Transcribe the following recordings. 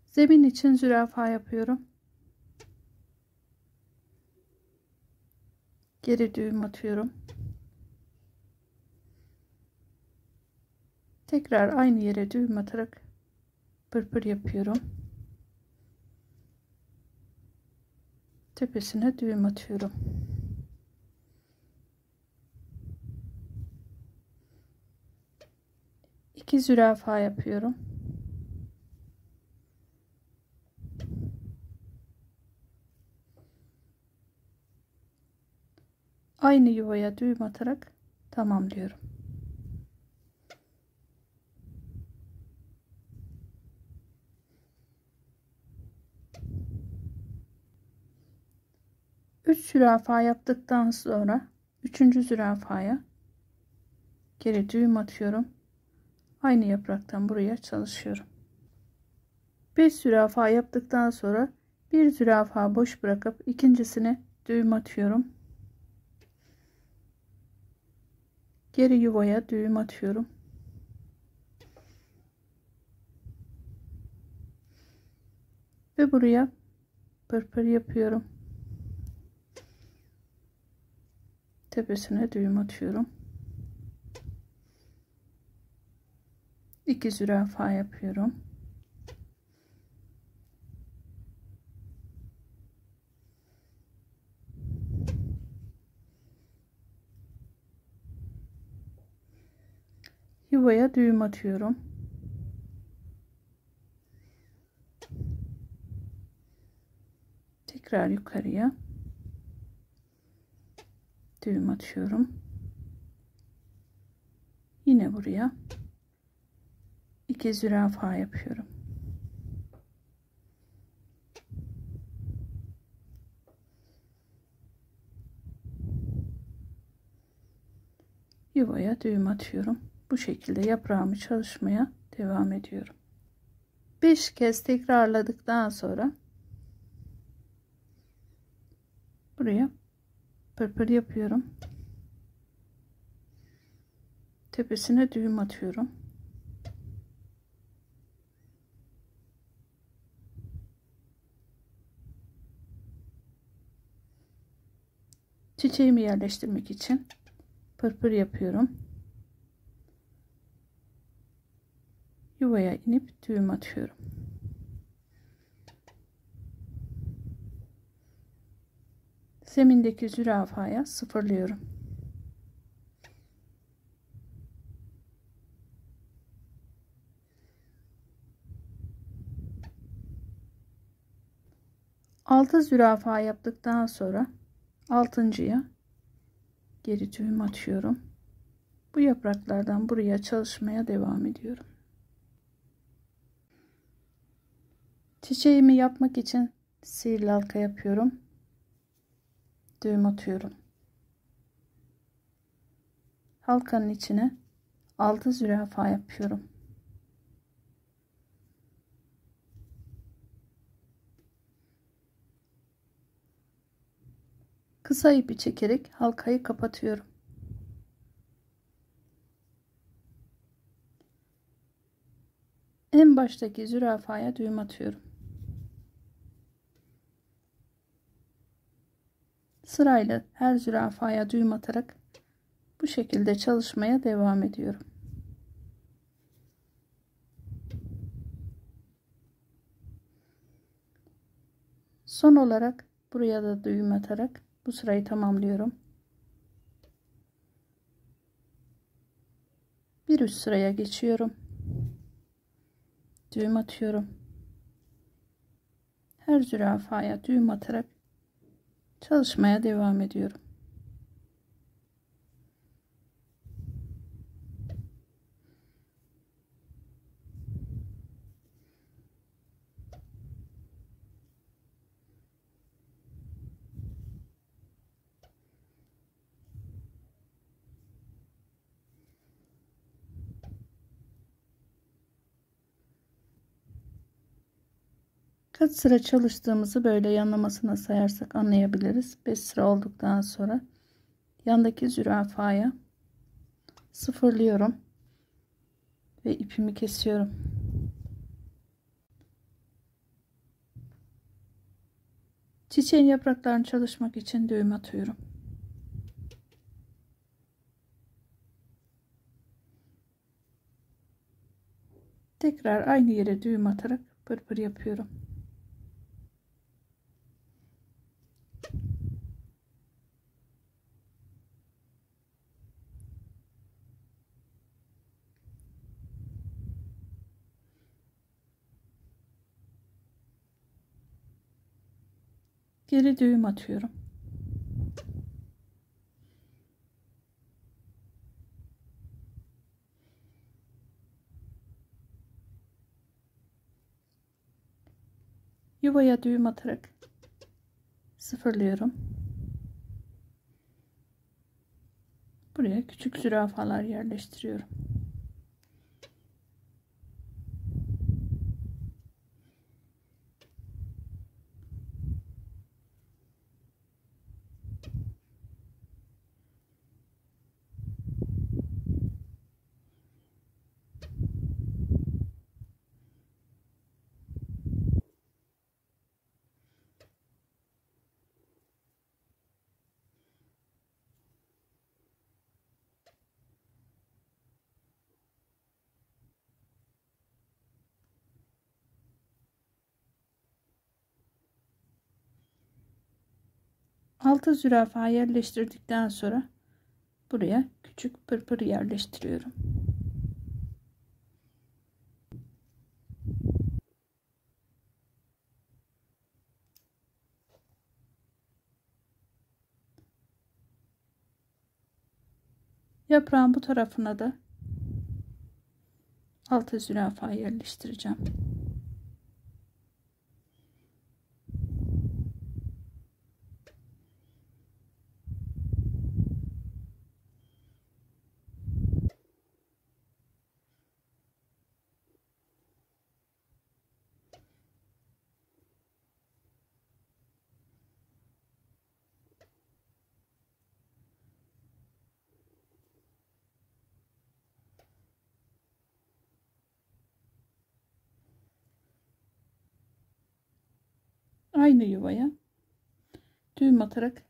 Zemin için zürafa yapıyorum. Geri düğüm atıyorum. Tekrar aynı yere düğüm atarak pırpır yapıyorum. Tepesine düğüm atıyorum. İki zürafa yapıyorum. Aynı yuvaya düğüm atarak tamamlıyorum. Üç zürafa yaptıktan sonra üçüncü zürafaya geri düğüm atıyorum. Aynı yapraktan buraya çalışıyorum. 5 zürafa yaptıktan sonra bir zürafa boş bırakıp ikincisine düğüm atıyorum. Geri yuvaya düğüm atıyorum. Ve buraya pırpır yapıyorum. Tepesine düğüm atıyorum. 2 zürafa yapıyorum. Yuvaya düğüm atıyorum. Tekrar yukarıya düğüm atıyorum. Yine buraya 2 zürafa yapıyorum. Yuvaya düğüm atıyorum. Bu şekilde yaprağımı çalışmaya devam ediyorum. 5 kez tekrarladıktan sonra buraya pırpır yapıyorum. Tepesine düğüm atıyorum. Çiçeğimi yerleştirmek için pırpır yapıyorum. Yuvaya inip düğüm atıyorum. Zemindeki zürafaya sıfırlıyorum. Altı zürafa yaptıktan sonra altıncıya geri düğüm atıyorum. Bu yapraklardan buraya çalışmaya devam ediyorum. Çiçeğimi yapmak için sihirli halka yapıyorum. Düğüm atıyorum. Halkanın içine 6 zürafa yapıyorum. Kısa ipi çekerek halkayı kapatıyorum. En baştaki zürafaya düğüm atıyorum. Sırayla her zürafaya düğüm atarak bu şekilde çalışmaya devam ediyorum. Son olarak buraya da düğüm atarak bu sırayı tamamlıyorum. Bir üst sıraya geçiyorum. Düğüm atıyorum. Her zürafaya düğüm atarak çalışmaya devam ediyorum. Kaç sıra çalıştığımızı böyle yanlamasına sayarsak anlayabiliriz. 5 sıra olduktan sonra yandaki zürafaya sıfırlıyorum ve ipimi kesiyorum. Çiçeğin yapraklarını çalışmak için düğüm atıyorum. Tekrar aynı yere düğüm atarak pırpır yapıyorum. Geri düğüm atıyorum. Yuvaya düğüm atarak sıfırlıyorum. Buraya küçük zürafalar yerleştiriyorum. Altı zürafa yerleştirdikten sonra buraya küçük pırpır yerleştiriyorum. Yaprağın bu tarafına da altı zürafa yerleştireceğim. Aynı yuvaya düğüm atarak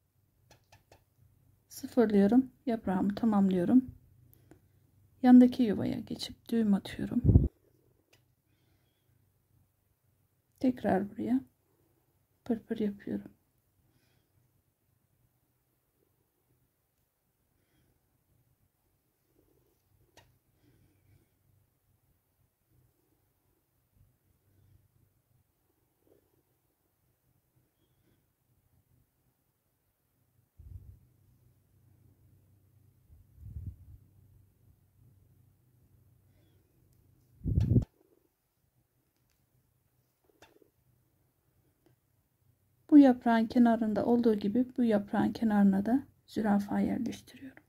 sıfırlıyorum. Yaprağımı tamamlıyorum. Yandaki yuvaya geçip düğüm atıyorum. Tekrar buraya pırpır yapıyorum. Bu yaprağın kenarında olduğu gibi bu yaprağın kenarına da zürafa yerleştiriyorum.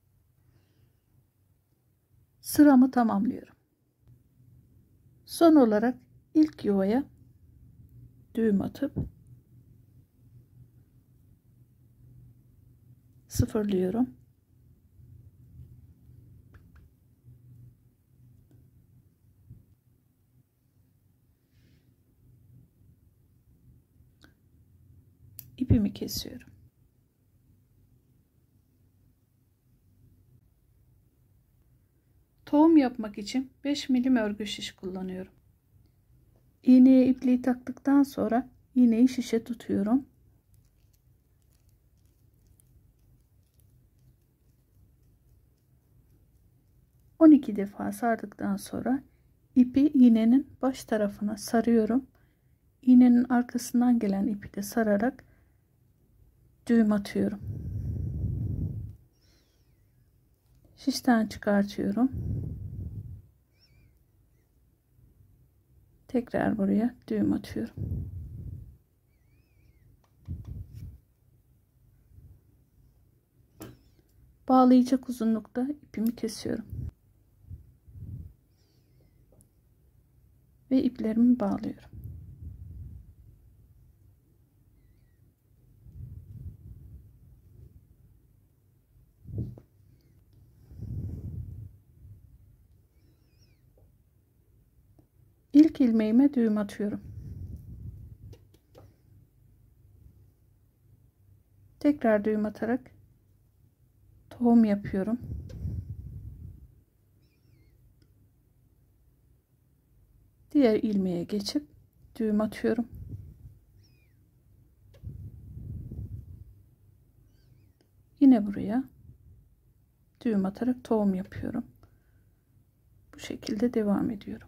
Sıramı tamamlıyorum. Son olarak ilk yuvaya düğüm atıp sıfırlıyorum. İpimi kesiyorum. Tohum yapmak için 5 milim örgü şiş kullanıyorum. İğneye ipliği taktıktan sonra iğneyi şişe tutuyorum. ...12 defa sardıktan sonra ipi iğnenin baş tarafına sarıyorum. İğnenin arkasından gelen ipi de sararak düğüm atıyorum. Şişten çıkartıyorum. Tekrar buraya düğüm atıyorum. Bağlayacak uzunlukta ipimi kesiyorum. Ve iplerimi bağlıyorum. İlk ilmeğime düğüm atıyorum. Tekrar düğüm atarak tohum yapıyorum. Diğer ilmeğe geçip düğüm atıyorum. Yine buraya düğüm atarak tohum yapıyorum. Bu şekilde devam ediyorum.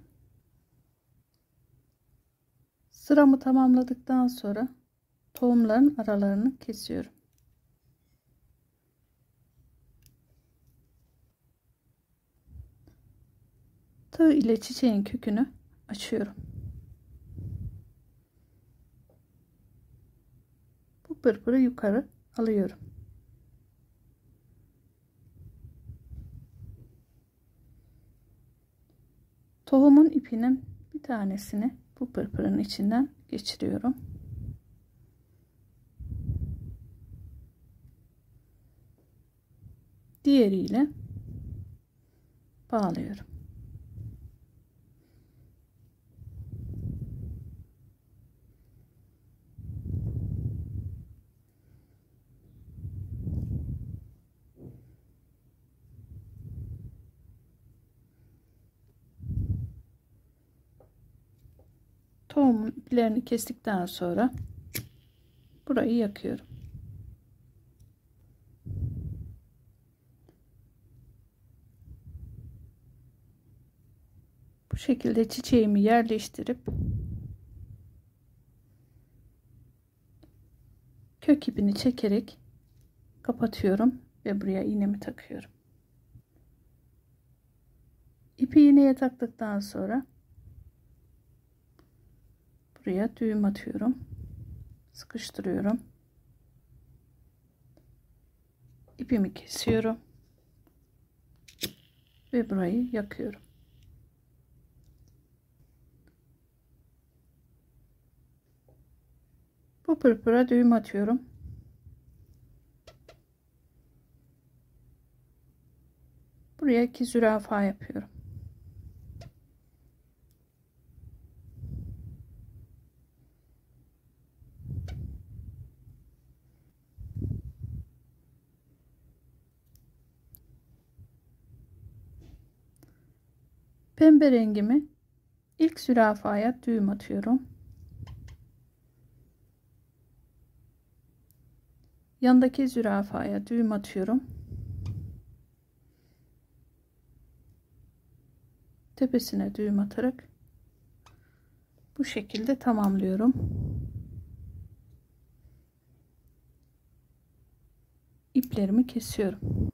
Sıramı tamamladıktan sonra tohumların aralarını kesiyorum. Tığ ile çiçeğin kökünü açıyorum. Bu pırpırı yukarı alıyorum. Tohumun ipinin bir tanesini bu pırpırın içinden geçiriyorum. Diğeriyle bağlıyorum. Tohumun iplerini kestikten sonra burayı yakıyorum. Bu şekilde çiçeğimi yerleştirip kök ipini çekerek kapatıyorum ve buraya iğnemi takıyorum. İpi iğneye taktıktan sonra buraya düğüm atıyorum. Sıkıştırıyorum. İpimi kesiyorum ve burayı yakıyorum. Bu pırpıra düğüm atıyorum. Buraya 2 zürafa yapıyorum. Pembe rengimi ilk zürafaya düğüm atıyorum. Yandaki zürafaya düğüm atıyorum. Tepesine düğüm atarak bu şekilde tamamlıyorum. İplerimi kesiyorum.